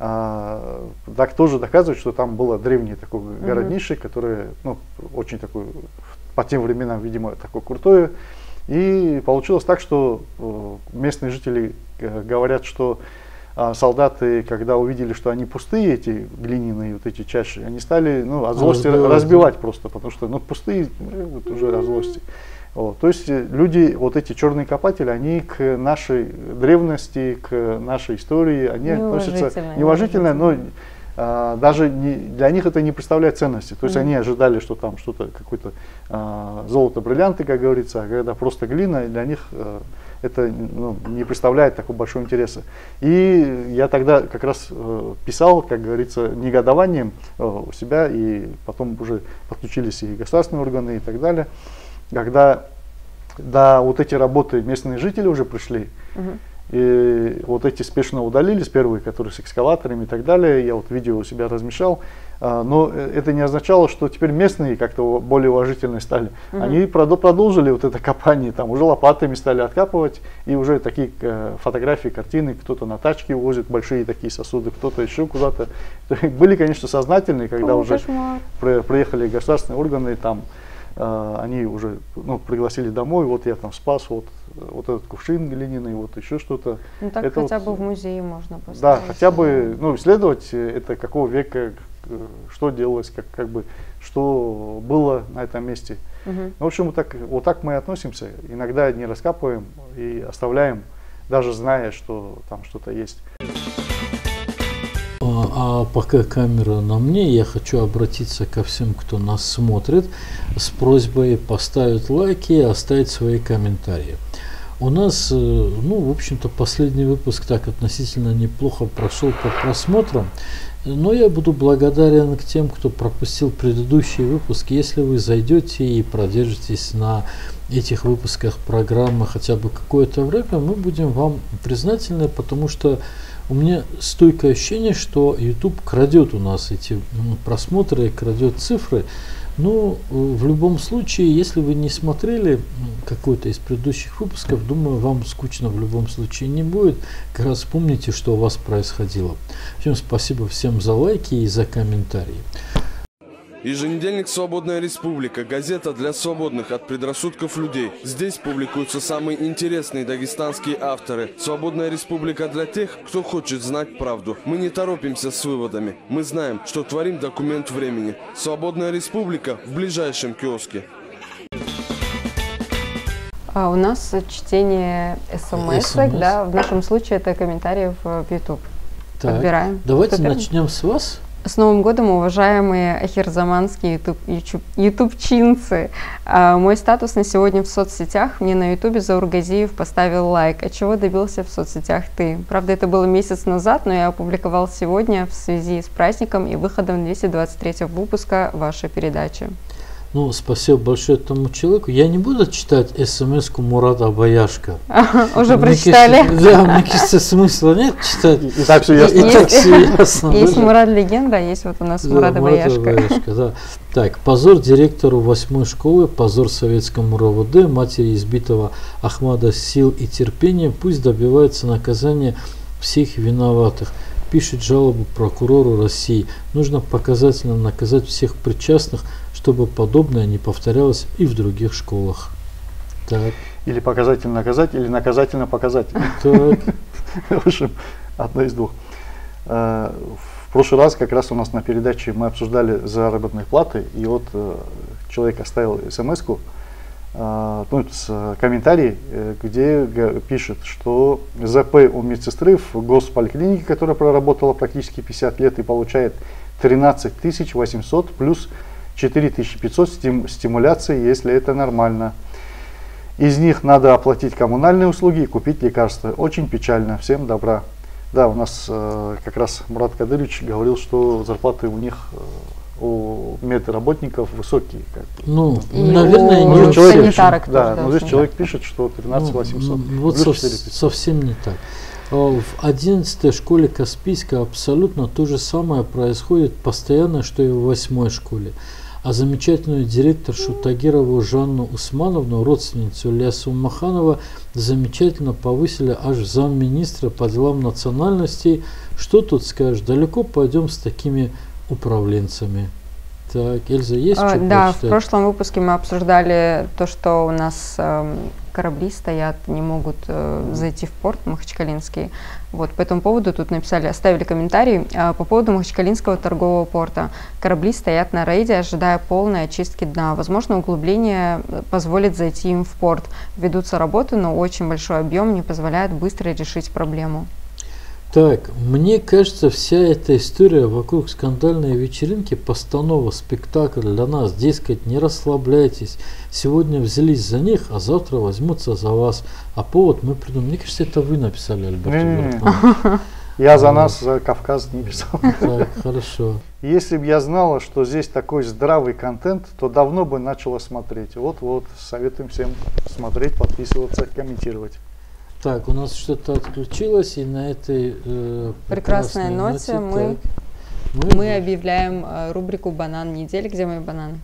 так тоже доказывает, что там было древнее такое городнище, которое, ну, очень такое, по тем временам, видимо, такое крутое, и получилось так, что местные жители говорят, что солдаты, когда увидели, что они пустые, эти глиняные вот эти чаши, они стали, ну, от злости разбивать просто, потому что, ну, пустые, вот уже от злости. Вот. То есть люди, вот эти черные копатели, они к нашей древности, к нашей истории, они относятся неуважительно, но даже для них это не представляет ценности. То есть они ожидали, что там что-то, какое-то золото, бриллианты, как говорится, а когда просто глина, для них это, ну, не представляет такого большого интереса. И я тогда как раз писал, как говорится, негодованием у себя, и потом уже подключились и государственные органы и так далее. Когда вот эти работы местные жители уже пришли, и вот эти спешно удалились, первые, которые с экскаваторами и так далее, я вот видео у себя размещал, но это не означало, что теперь местные как-то более уважительные стали. Они продолжили вот это копание, там уже лопатами стали откапывать, и уже такие фотографии, картины, кто-то на тачке увозит большие такие сосуды, кто-то еще куда-то. Были, конечно, сознательные, когда уже приехали государственные органы, там они уже, ну, пригласили домой, вот я там спас, вот этот кувшин глиняный, вот еще что-то. Ну так это хотя бы в музее можно поставить. Да, хотя бы, ну, исследовать это какого века, что делалось, как бы, что было на этом месте. Ну, в общем, вот так мы относимся. Иногда не раскапываем и оставляем даже зная, что там что-то есть. А пока камера на мне, я хочу обратиться ко всем, кто нас смотрит, с просьбой поставить лайки и оставить свои комментарии. У нас, ну, в общем-то, последний выпуск так относительно неплохо прошел по просмотрам, но я буду благодарен к тем, кто пропустил предыдущие выпуски. Если вы зайдете и продержитесь на этих выпусках программы хотя бы какое-то время, мы будем вам признательны, потому что у меня стойкое ощущение, что YouTube крадет у нас эти просмотры, крадет цифры. Но в любом случае, если вы не смотрели какой-то из предыдущих выпусков, думаю, вам скучно в любом случае не будет. Как раз вспомните, что у вас происходило. Всем спасибо всем за лайки и за комментарии. Еженедельник «Свободная республика», газета для свободных от предрассудков людей. Здесь публикуются самые интересные дагестанские авторы. «Свободная республика» для тех, кто хочет знать правду. Мы не торопимся с выводами. Мы знаем, что творим документ времени. «Свободная республика» в ближайшем киоске. А у нас чтение смс-ок, да, в нашем случае это комментарии в YouTube. Так, Подбираем. давайте начнем с вас. С Новым годом, уважаемые ахирзаманские ютубчинцы! Мой статус на сегодня в соцсетях. Мне на ютубе Заургазиев поставил лайк. А чего добился в соцсетях ты? Правда, это было месяц назад, но я опубликовал сегодня в связи с праздником и выходом 223 выпуска вашей передачи. Ну, спасибо большое этому человеку. Я не буду читать смс-ку Мурата Баяшка. Уже прочитали? Да, мне кажется, смысла нет читать. И так все ясно. И так все ясно. Есть Мурат Легенда, есть вот у нас Мурат Баяшка. Да. Так, позор директору 8-й школы, позор советскому РОВД, матери избитого Ахмада сил и терпения, пусть добивается наказания всех виноватых. Пишет жалобу прокурору России. Нужно показательно наказать всех причастных, чтобы подобное не повторялось и в других школах. Так. Или показательно наказать, или наказательно показать. Так. В общем, одно из двух. В прошлый раз как раз у нас на передаче мы обсуждали заработные платы, и вот человек оставил смс-ку, комментарий, где пишет, что ЗП у медсестры в госполиклинике, которая проработала практически 50 лет и получает 13 800 плюс 4500 стимуляций, если это нормально. Из них надо оплатить коммунальные услуги и купить лекарства. Очень печально. Всем добра. Да, у нас как раз Мурат Кадырович говорил, что зарплаты у них, у медработников высокие. Ну, наверное, не у санитарок. Да, но здесь человек пишет, что 13 800. Вот совсем не так. В 11-й школе Каспийска абсолютно то же самое происходит постоянно, что и в 8-й школе. А замечательную директоршу Тагирову Жанну Усмановну, родственницу Ильяса Умаханова, замечательно повысили аж в замминистра по делам национальностей. Что тут скажешь? Далеко пойдем с такими управленцами. Так, Эльза, есть что Да, прочитать? в прошлом выпуске мы обсуждали то, что у нас корабли стоят, не могут зайти в порт Махачкалинский. Вот, по этому поводу тут написали, оставили комментарий по поводу Махачкалинского торгового порта. Корабли стоят на рейде, ожидая полной очистки дна. Возможно, углубление позволит зайти им в порт. Ведутся работы, но очень большой объем не позволяет быстро решить проблему. Так, мне кажется, вся эта история вокруг скандальной вечеринки, постанова, спектакль для нас, дескать, не расслабляйтесь, сегодня взялись за них, а завтра возьмутся за вас, а повод мы придумаем. Мне кажется, это вы написали, Альберт. Я за нас, за Кавказ не писал. Так, хорошо. Если бы я знала, что здесь такой здравый контент, то давно бы начала смотреть. Вот-вот, советуем всем смотреть, подписываться, комментировать. Так, у нас что-то отключилось, и на этой прекрасной ноте мы объявляем рубрику «Банан недели». Где мои бананы?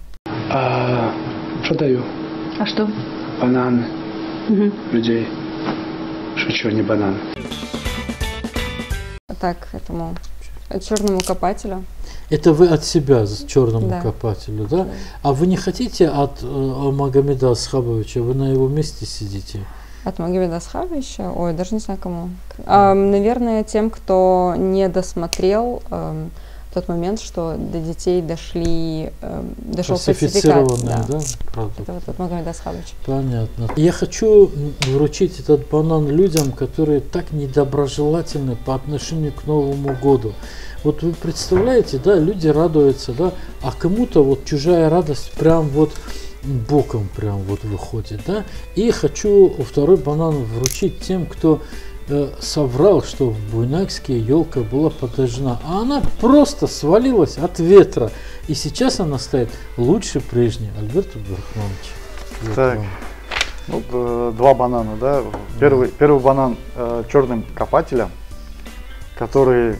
Что даю? А что? Бананы. Людей. Шучу, не бананы. Так, этому черному копателю. Это вы от себя, черному Да. копателю, да? А вы не хотите от Магомеда Асхабовича, вы на его месте сидите? От Магомеда Асхабовича? Ой, даже не знаю кому. Наверное, тем, кто не досмотрел, то тот момент, что до детей дошел фальсификат. Да? Правда. Это вот Магомед Асхабович. Понятно. Я хочу вручить этот банан людям, которые так недоброжелательны по отношению к Новому году. Вот вы представляете, да, люди радуются, да, а кому-то вот чужая радость прям вот боком прям вот выходит, да. И хочу второй банан вручить тем, кто соврал, что в Буйнакске елка была подожжена, а она просто свалилась от ветра. И сейчас она стоит лучше прежней. Альберт Абдурахманович. Так, ну, два банана, да. Первый банан черным копателям, которые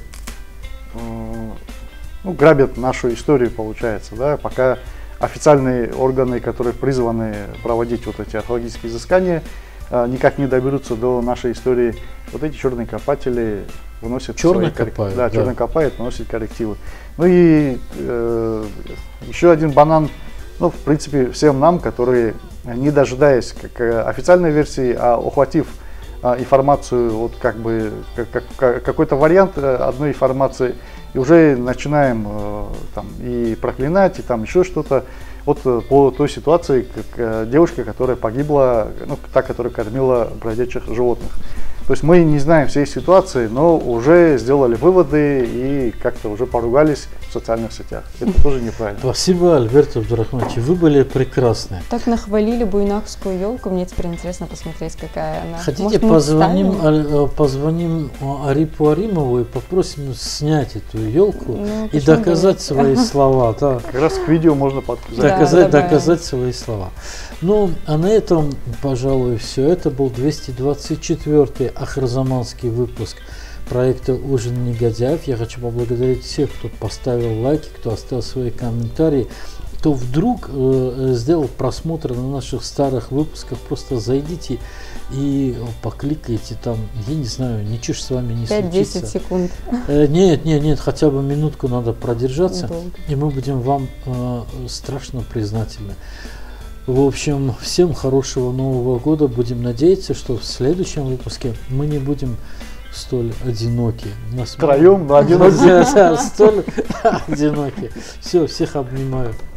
грабят нашу историю, получается, да, пока официальные органы, которые призваны проводить вот эти археологические изыскания, никак не доберутся до нашей истории. Вот эти черные копатели вносят черные копают, да, черные копают, вносят коррективы. Ну и еще один банан, ну, в принципе, всем нам, которые, не дожидаясь как официальной версии, а ухватив информацию, вот как бы какой-то вариант одной информации, и уже начинаем там и проклинать, и там еще что-то. Вот по той ситуации, как девушка, которая погибла, ну, та, которая кормила бродячих животных. То есть мы не знаем всей ситуации, но уже сделали выводы и как-то уже поругались в социальных сетях. Это тоже неправильно. Спасибо, Альберт Абдурахманович, вы были прекрасны. Так нахвалили буйнакскую елку, мне теперь интересно посмотреть, какая она. Хотите, может, позвоним Арипу Аримову и попросим снять эту елку и почему доказать свои слова. Да. Как раз к видео можно показать. Доказать свои слова. Ну, а на этом, пожалуй, все. Это был 224-й Ахрзаманский выпуск проекта «Ужин негодяев». Я хочу поблагодарить всех, кто поставил лайки, кто оставил свои комментарии, кто вдруг сделал просмотр на наших старых выпусках. Просто зайдите и покликайте там, я не знаю, ничего с вами не случится. 5-10 секунд. Нет, хотя бы минутку надо продержаться, Долго. и мы будем вам страшно признательны. В общем, всем хорошего Нового года. Будем надеяться, что в следующем выпуске мы не будем столь одиноки. Втроем, но одиноки. Столь одиноки. Все, всех обнимаю.